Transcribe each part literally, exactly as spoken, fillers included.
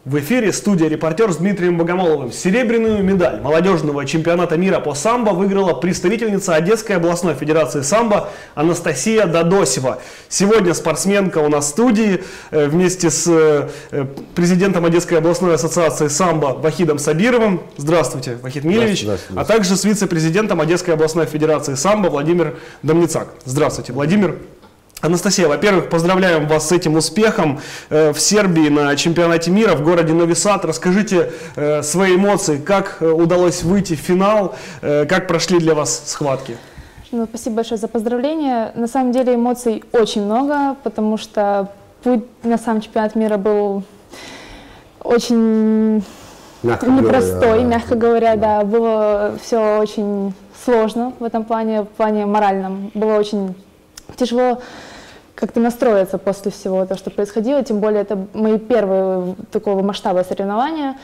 В эфире студия «Репортер» с Дмитрием Богомоловым. Серебряную медаль молодежного чемпионата мира по самбо выиграла представительница Одесской областной федерации самбо Анастасия Дадосева. Сегодня спортсменка у нас в студии вместе с президентом Одесской областной ассоциации самбо Вахидом Сабировым. Здравствуйте, Вахид Милевич. Здравствуйте. А также с вице-президентом Одесской областной федерации самбо Владимир Домницак. Здравствуйте, Владимир. Анастасия, во-первых, поздравляем вас с этим успехом э, в Сербии на чемпионате мира в городе Нови Сад. Расскажите э, свои эмоции, как э, удалось выйти в финал, э, как прошли для вас схватки? Ну, спасибо большое за поздравления. На самом деле эмоций очень много, потому что путь на сам чемпионат мира был очень мягко непростой, говоря, мягко говоря, да. да. Было все очень сложно в этом плане, в плане моральном. Было очень тяжело как-то настроиться после всего того, что происходило, тем более это мои первые такого масштаба соревнования.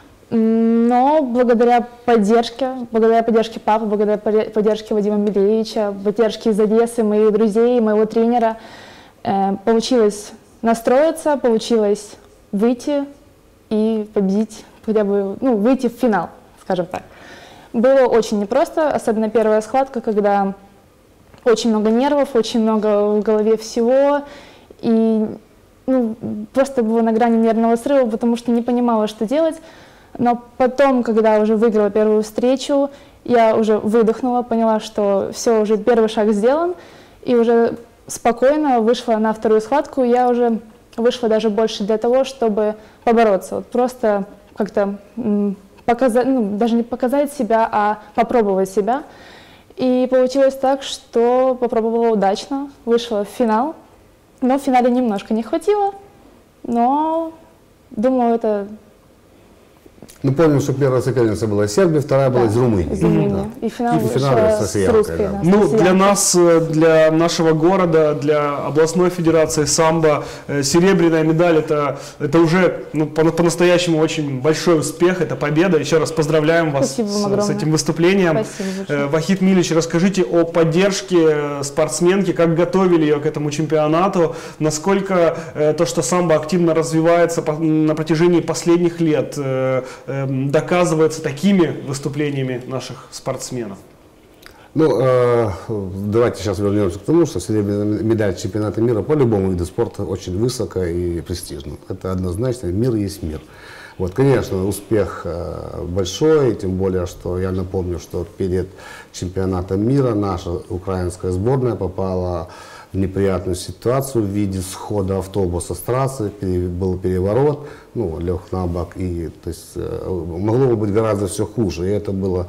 Но благодаря поддержке, благодаря поддержке папы, благодаря поддержке Вадима Милевича, поддержке из Одессы, моих друзей, моего тренера, э, получилось настроиться, получилось выйти и победить, хотя бы, ну, выйти в финал, скажем так. Было очень непросто, особенно первая схватка, когда очень много нервов, очень много в голове всего, и ну, просто было на грани нервного срыва, потому что не понимала, что делать. Но потом, когда уже выиграла первую встречу, я уже выдохнула, поняла, что все, уже первый шаг сделан, и уже спокойно вышла на вторую схватку. Я уже вышла даже больше для того, чтобы побороться, вот просто как-то показать, ну, даже не показать себя, а попробовать себя. И получилось так, что попробовала удачно, вышла в финал, но в финале немножко не хватило, но думаю, это... Ну, помним, что первая соперница была Сербия, вторая была да, из Румынии. Из Румынии. Да. И финал, и финал с, с русской. Да. Ну, для нас, для нашего города, для областной федерации самбо, серебряная медаль это, это уже ну, по-настоящему очень большой успех, это победа. Еще раз поздравляем вас с, с этим выступлением. Вахид Милевич, расскажите о поддержке спортсменки, как готовили ее к этому чемпионату, насколько то, что самбо активно развивается на протяжении последних лет, доказывается такими выступлениями наших спортсменов? Ну, э, давайте сейчас вернемся к тому, что серебряная медаль чемпионата мира по любому виду спорта очень высока и престижна. Это однозначно, мир есть мир. Вот, конечно, успех э, большой, тем более, что я напомню, что перед чемпионатом мира наша украинская сборная попала в неприятную ситуацию в виде схода автобуса с трассы, был переворот, ну, лег на бок, и, то есть, могло бы быть гораздо все хуже, и это было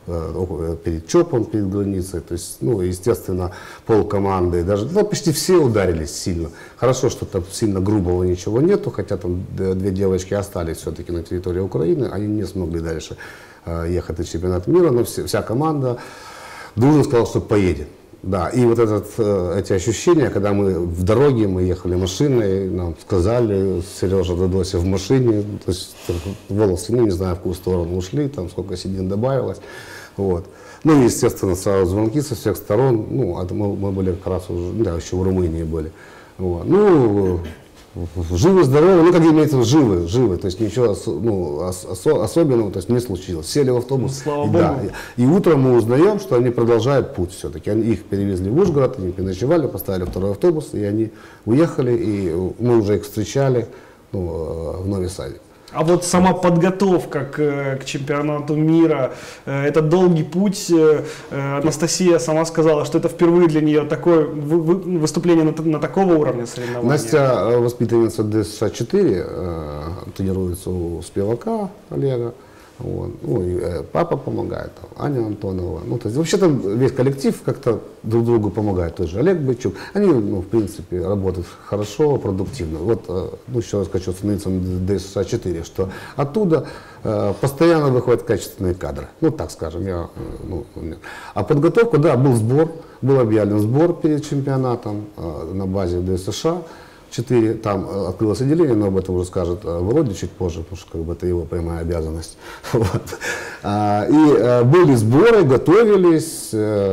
э, перед ЧОПом, перед границей, то есть, ну, естественно, полкоманды, даже, ну, почти все ударились сильно. Хорошо, что там сильно грубого ничего нету, хотя там две девочки остались все-таки на территории Украины, они не смогли дальше э, ехать на чемпионат мира, но все, вся команда дружно сказала, что поедет. Да, и вот этот, эти ощущения, когда мы в дороге, мы ехали машиной, нам сказали, Сережа Дадосев в машине, то есть волосы, ну не знаю, в какую сторону ушли, там сколько седин добавилось, вот. Ну, естественно, сразу звонки со всех сторон, ну, это мы, мы были как раз уже, да, еще в Румынии были, вот. Ну, живы, здоровы, ну, как имеется, живы, живы, то есть ничего ну, осо особенного то есть, не случилось. Сели в автобус, ну, и, да, и, и утром мы узнаем, что они продолжают путь все-таки. Они их перевезли в Ужгород, они переночевали, поставили второй автобус, и они уехали, и мы уже их встречали ну, в Нови Саде. А вот сама подготовка к, к чемпионату мира, это долгий путь. Анастасия сама сказала, что это впервые для нее такое выступление на, на такого уровня соревнования. Настя, воспитанница ДСШ четыре, тренируется у Спивака Олега. Вот. Ну, и папа помогает, там, Аня Антонова. Ну, то есть, вообще там весь коллектив как-то друг другу помогает. Тоже Олег Бойчук. Они, ну, в принципе, работают хорошо, продуктивно. Вот, ну, еще раз хочу остановиться на ДСШ четыре, что оттуда э, постоянно выходят качественные кадры. Ну, так скажем. Я, ну, а подготовка, да, был сбор, был объявлен сбор перед чемпионатом э, на базе ДСШ. четыре, там открылось отделение, но об этом уже скажет Володя чуть позже, потому что как бы это его прямая обязанность. Вот. А, и были сборы, готовились,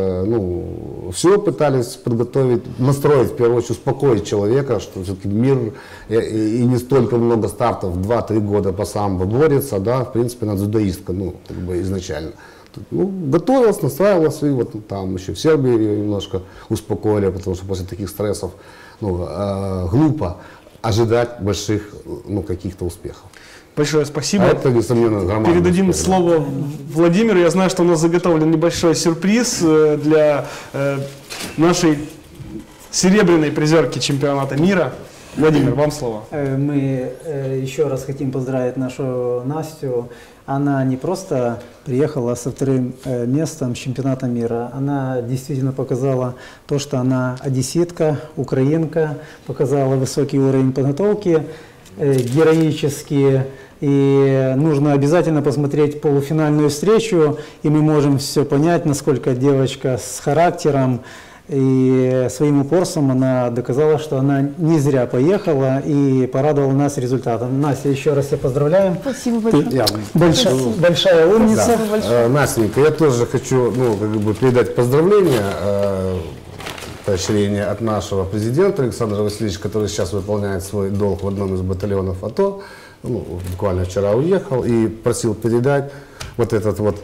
ну, все пытались подготовить, настроить, в первую очередь, успокоить человека, что все-таки мир и, и не столько много стартов, два-три года по самбо борется, да, в принципе, она дзюдоистка, ну, как бы изначально. Ну, готовилась, настраивалась, и вот там еще в Сербии ее немножко успокоили, потому что после таких стрессов ну, э, глупо ожидать больших, ну, каких-то успехов. Большое спасибо. А это, несомненно, громадный Передадим успех, слово да. Владимиру. Я знаю, что у нас заготовлен небольшой сюрприз для э, нашей серебряной призерки чемпионата мира. Владимир, вам слово. Мы еще раз хотим поздравить нашу Настю. Она не просто приехала со вторым местом чемпионата мира, она действительно показала то, что она одесситка, украинка, показала высокий уровень подготовки, героические. И нужно обязательно посмотреть полуфинальную встречу, и мы можем все понять, насколько девочка с характером. И своим упорством она доказала, что она не зря поехала и порадовала нас результатом. Настя, еще раз я поздравляю. Спасибо большое. Я, большая, большая умница. Спасибо большое. Настенька, я тоже хочу ну, как бы передать поздравления, э, поощрение от нашего президента Александра Васильевича, который сейчас выполняет свой долг в одном из батальонов АТО. Ну, буквально вчера уехал и просил передать вот этот вот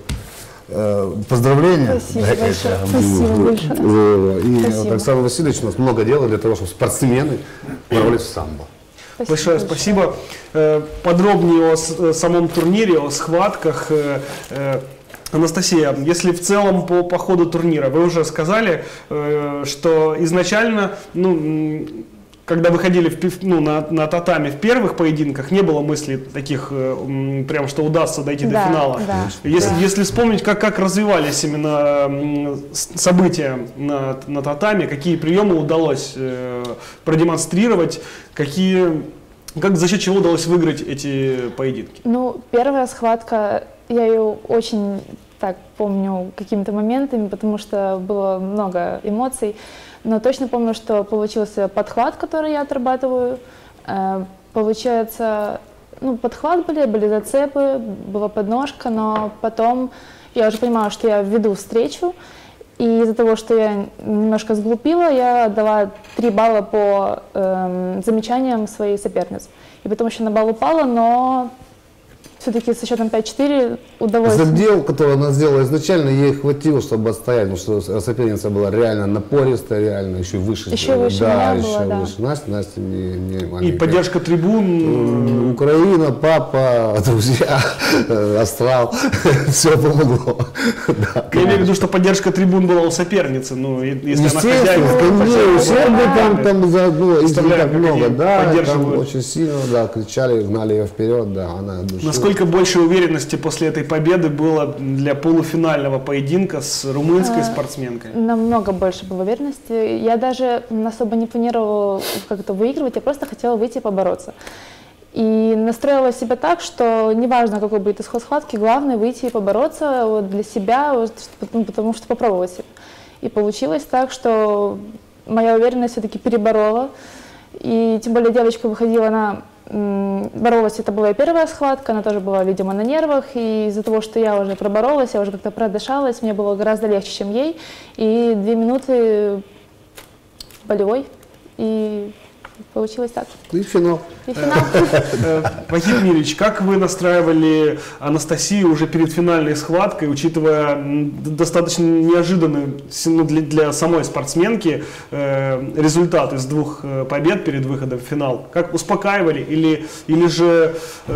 поздравления. Спасибо большое. Спасибо большое. И Спасибо. Александр Васильевич у нас много делает для того, чтобы спортсмены боролись в самбо. Спасибо Большое большое. спасибо. Э, Подробнее о с- самом турнире, о схватках. э, э, Анастасия, если в целом по, по ходу турнира, вы уже сказали, э, что изначально, ну, м, когда выходили в, пи- ну, на, на татами в первых поединках, не было мыслей таких, э, м, прям, что удастся дойти Да, до финала. да. Если, Да. если вспомнить, как, как развивались именно м, с- события на, на татами, какие приемы удалось э, продемонстрировать, какие, как, за счет чего удалось выиграть эти поединки? Ну, первая схватка, я ее очень так помню какими-то моментами, потому что было много эмоций. Но точно помню, что получился подхват, который я отрабатываю. Э, Получается, ну, подхват были, были зацепы, была подножка, но потом я уже понимала, что я веду встречу. И из-за того, что я немножко сглупила, я дала три балла по эм, замечаниям своей соперницы. И потом еще на балл упала, но все-таки со счетом пять-четыре удалось. Задел, который она сделала изначально, ей хватило, чтобы отстоять, потому что соперница была реально напористая, реально еще выше. Еще выше да, меня еще была, да. выше. Настя, Настя не, не И маленькая. поддержка трибун. Украина, папа, друзья, астрал, все помогло. Да. Я имею в виду, что поддержка трибун была у соперницы. Ну, и- если она Естественно, хозяйка, конечно, все да, там, да. там заодно, их не Представляю, так как много, они да, там поддерживают. очень сильно, да, кричали, гнали ее вперед, да, она от души. Насколько больше уверенности после этой победы было для полуфинального поединка с румынской спортсменкой? Намного больше было уверенности. Я даже особо не планировала как-то выигрывать, я просто хотела выйти и побороться. И настроила себя так, что неважно, какой будет исход схватки, главное выйти и побороться вот для себя, вот, ну, потому что попробовать себя. И получилось так, что моя уверенность все-таки переборола. И тем более девочка выходила, она м, боролась, это была ее первая схватка, она тоже была, видимо, на нервах. И из-за того, что я уже проборолась, я уже как-то продышалась, мне было гораздо легче, чем ей. И две минуты болевой, и получилось так. И финал. И финал. Э, Вахид Мирич, как вы настраивали Анастасию уже перед финальной схваткой, учитывая м, д- достаточно неожиданный с- ну, для, для самой спортсменки э, результат из двух э, побед перед выходом в финал? Как успокаивали или, или же,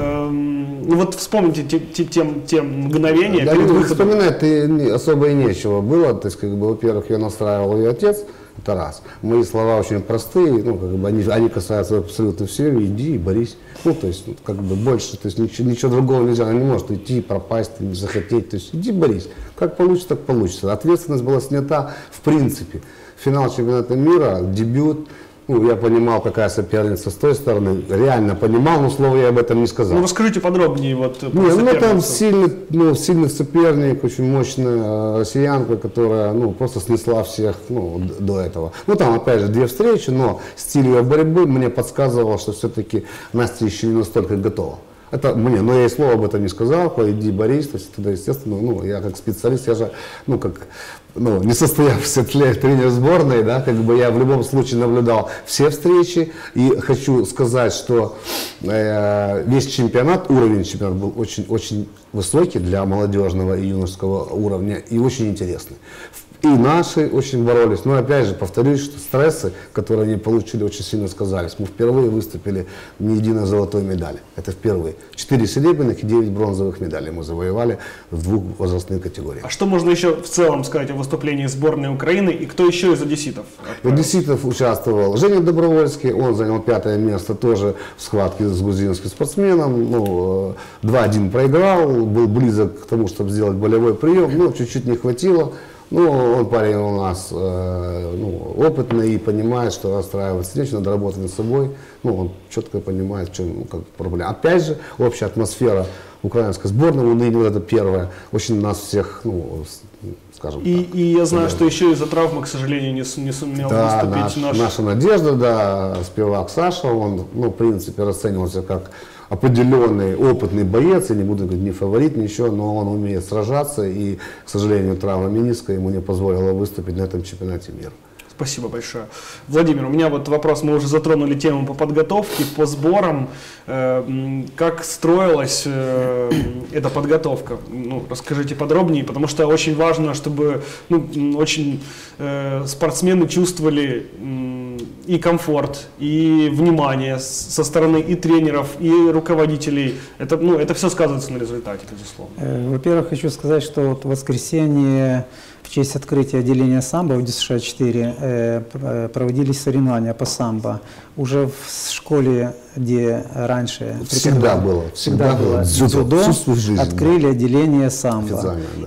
эм, ну вот вспомните те, те, те, те мгновения Да, перед ну, выходом? вспоминать и не- особо и нечего было. То есть, как бы, во-первых, ее настраивал ее отец, это раз. Мои слова очень простые, ну, как бы, они, они касаются абсолютно всего, иди и борись. Ну, то есть, ну, как бы больше, то есть, ничего, ничего другого нельзя, она не может идти, пропасть, не захотеть, то есть, иди борись. Как получится, так получится. Ответственность была снята в принципе. Финал чемпионата мира, дебют, ну, я понимал, какая соперница с той стороны, реально понимал, но слова я об этом не сказал. Ну, расскажите подробнее вот про Не, ну там соперницу. сильный, ну, сильный соперник, очень мощная россиянка, которая, ну, просто снесла всех, ну, д- до этого. Ну, там, опять же, две встречи, но стиль ее борьбы мне подсказывал, что все-таки Настя еще не настолько готова. Это мне, но я и слова об этом не сказал, пойди борись, то есть тогда, естественно, ну, я как специалист, я же, ну, как, ну, не состоявшийся тренер сборной, да, как бы я в любом случае наблюдал все встречи, и хочу сказать, что э, весь чемпионат, уровень чемпионата был очень, очень высокий для молодежного и юношеского уровня, и очень интересный. И наши очень боролись, но опять же повторюсь, что стрессы, которые они получили, очень сильно сказались. Мы впервые выступили не единой золотой медали, это впервые. Четыре серебряных и девять бронзовых медалей мы завоевали в двух возрастных категориях. А что можно еще в целом сказать о выступлении сборной Украины и кто еще из одесситов? Одесситов участвовал Женя Добровольский, он занял пятое место тоже в схватке с грузинским спортсменом. Ну, два-один проиграл, был близок к тому, чтобы сделать болевой прием, но чуть-чуть не хватило. Ну, он парень у нас э, ну, опытный и понимает, что расстраиваться нечего, надо работать над собой. Ну, он четко понимает, в чем, ну, как проблема. Опять же, общая атмосфера украинской сборной, ну, вот это первое, очень нас всех, ну, скажем И, так. и я знаю, что еще из-за травмы, к сожалению, не, с- не сумел Да, выступить наш, наш... наша надежда, да, спевак Саша, он, ну, в принципе, расценивался как определенный опытный боец, я не буду говорить, не фаворит, ничего, но он умеет сражаться, и, к сожалению, травма мениска ему не позволила выступить на этом чемпионате мира. Спасибо большое. Владимир, у меня вот вопрос, мы уже затронули тему по подготовке, по сборам. Э, м, Как строилась э, эта подготовка? Ну, расскажите подробнее, потому что очень важно, чтобы ну, м, очень э, спортсмены чувствовали м, и комфорт, и внимание с- со стороны и тренеров, и руководителей. Это, ну, это все сказывается на результате, безусловно. Э, Во-первых, хочу сказать, что вот в воскресенье в честь открытия отделения самбо в ДЮСШ четыре э, п- э, проводились соревнования по самбо. Уже в с- школе, где раньше Всегда преподавали- было, всегда было дзюдо, дзюдо, всю свою жизнь, открыли отделение самбо. Официально, да.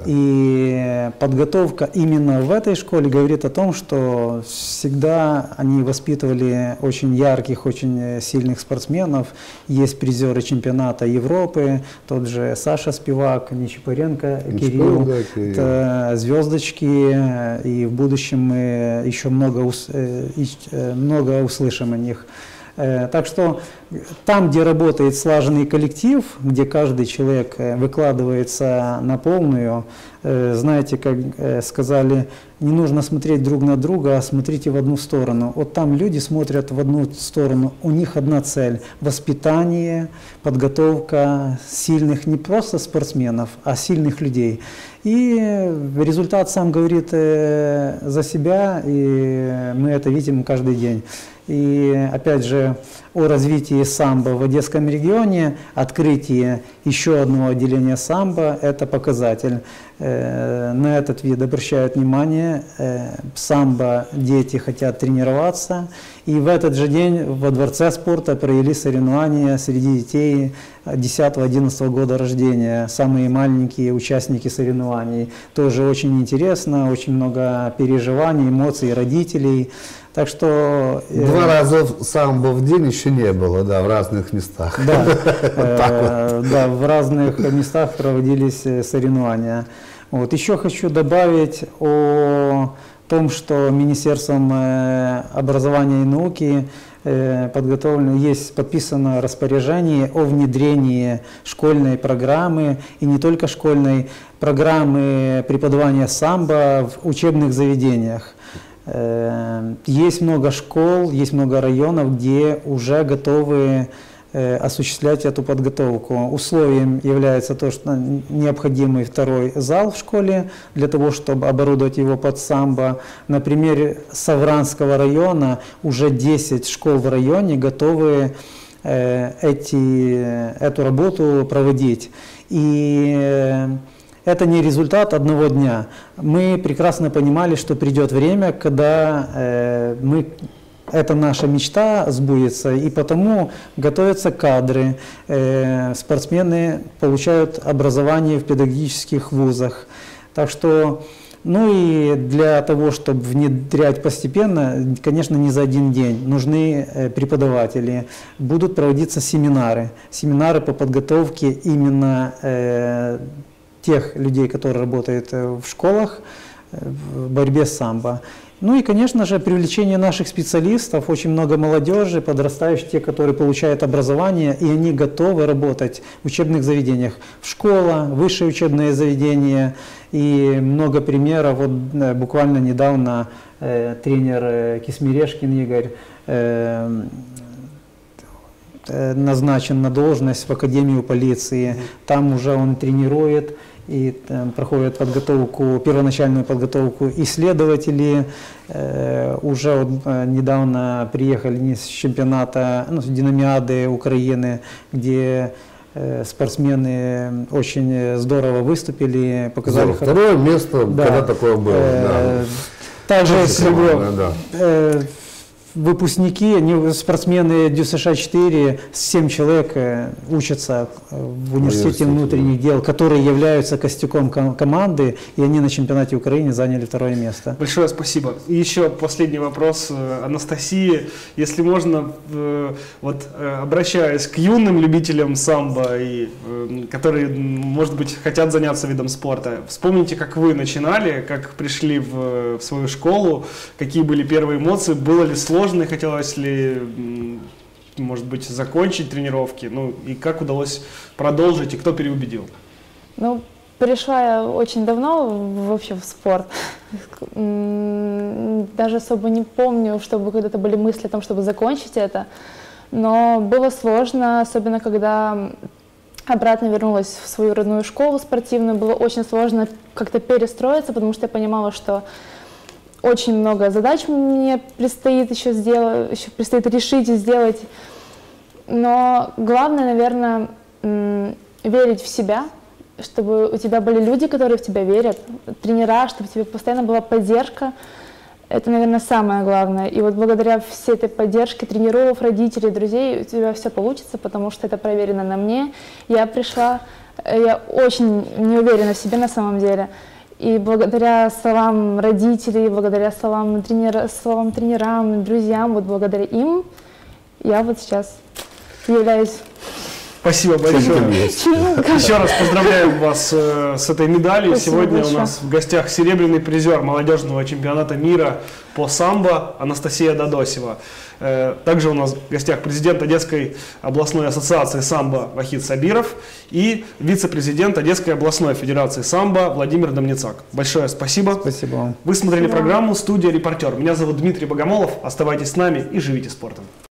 И подготовка именно в этой школе говорит о том, что всегда они воспитывали очень ярких, очень э, сильных спортсменов. Есть призеры чемпионата Европы, тот же Саша Спивак, Нечипаренко, Кирилл. да, Кирилл. Это звездочки, э, и в будущем мы еще много, ус- э, ищ- э, много услышим о них. Э, Так что там, где работает слаженный коллектив, где каждый человек э, выкладывается на полную, э, знаете, как э, сказали, не нужно смотреть друг на друга, а смотрите в одну сторону. Вот там люди смотрят в одну сторону, у них одна цель – воспитание, подготовка сильных не просто спортсменов, а сильных людей. И результат сам говорит э, за себя, и мы это видим каждый день. И опять же о развитии самбо в Одесском регионе, открытие еще одного отделения самбо – это показатель. Э, На этот вид обращают внимание, э, самбо дети хотят тренироваться. И в этот же день во Дворце спорта провели соревнования среди детей десятого-одиннадцатого года рождения, самые маленькие участники соревнований. Тоже очень интересно, очень много переживаний, эмоций родителей. Так что… э, Два раза самбо в день еще не было, да, в разных местах. Да, э, да, в разных местах проводились э, соревнования. Вот. Еще хочу добавить о том, что Министерством э, образования и науки э, подготовлено, есть подписано распоряжение о внедрении школьной программы, и не только школьной, программы преподавания самбо в учебных заведениях. Э, Есть много школ, есть много районов, где уже готовы э, осуществлять эту подготовку. Условием является то, что необходимый второй зал в школе для того, чтобы оборудовать его под самбо. На примере Савранского района уже десять школ в районе готовы э, эти, эту работу проводить. И э, это не результат одного дня. Мы прекрасно понимали, что придет время, когда э, мы, эта наша мечта сбудется, и потому готовятся кадры, э, спортсмены получают образование в педагогических вузах. Так что Ну и для того, чтобы внедрять постепенно, конечно, не за один день, нужны преподаватели. Будут проводиться семинары, семинары по подготовке именно э, тех людей, которые работают в школах, в борьбе с самбо. Ну и, конечно же, привлечение наших специалистов, очень много молодежи, подрастающих, те, которые получают образование, и они готовы работать в учебных заведениях. В школа, высшее учебное заведение, и много примеров. Вот буквально недавно э, тренер э, Кисмирешкин Игорь э, э, назначен на должность в Академию полиции. Там уже он тренирует и там проходят подготовку, первоначальную подготовку исследователи. Э, уже вот, э, недавно приехали с чемпионата, ну, с динамиады Украины, где э, спортсмены очень здорово выступили, показали. Здорово. Второе место, да. Когда такое было. Э, да. Также команда, да. э, выпускники, спортсмены Дю США четыре, семь человек учатся в университете внутренних дел, которые являются костяком команды, и они на чемпионате Украины заняли второе место. Большое спасибо. И еще последний вопрос Анастасии. Если можно, вот обращаясь к юным любителям самбо, и, которые, может быть, хотят заняться видом спорта, вспомните, как вы начинали, как пришли в, в свою школу, какие были первые эмоции, было ли сложно, хотелось ли, может быть, закончить тренировки, ну и как удалось продолжить, и кто переубедил? Ну, пришла я очень давно вообще в спорт. Даже особо не помню, чтобы когда-то были мысли о том, чтобы закончить это. Но было сложно, особенно когда обратно вернулась в свою родную школу спортивную. Было очень сложно как-то перестроиться, потому что я понимала, что очень много задач мне предстоит еще сделать, еще предстоит решить и сделать. Но главное, наверное, верить в себя, чтобы у тебя были люди, которые в тебя верят, тренера, чтобы у тебя постоянно была поддержка. Это, наверное, самое главное. И вот благодаря всей этой поддержке тренеров, родителей, друзей у тебя все получится, потому что это проверено на мне. Я пришла, я очень не уверена в себе на самом деле. И благодаря словам родителей, благодаря словам, тренера, словам тренерам, друзьям, вот благодаря им я вот сейчас являюсь. Спасибо большое. Еще раз поздравляем вас э, с этой медалью. Спасибо Сегодня большое. У нас в гостях серебряный призер молодежного чемпионата мира по самбо Анастасия Дадосева. Э, также у нас в гостях президент Одесской областной ассоциации самбо Вахид Сабиров и вице-президент Одесской областной федерации самбо Владимир Домницак. Большое спасибо. Спасибо вам. Вы смотрели Да. программу «Студия Репортер». Меня зовут Дмитрий Богомолов. Оставайтесь с нами и живите спортом.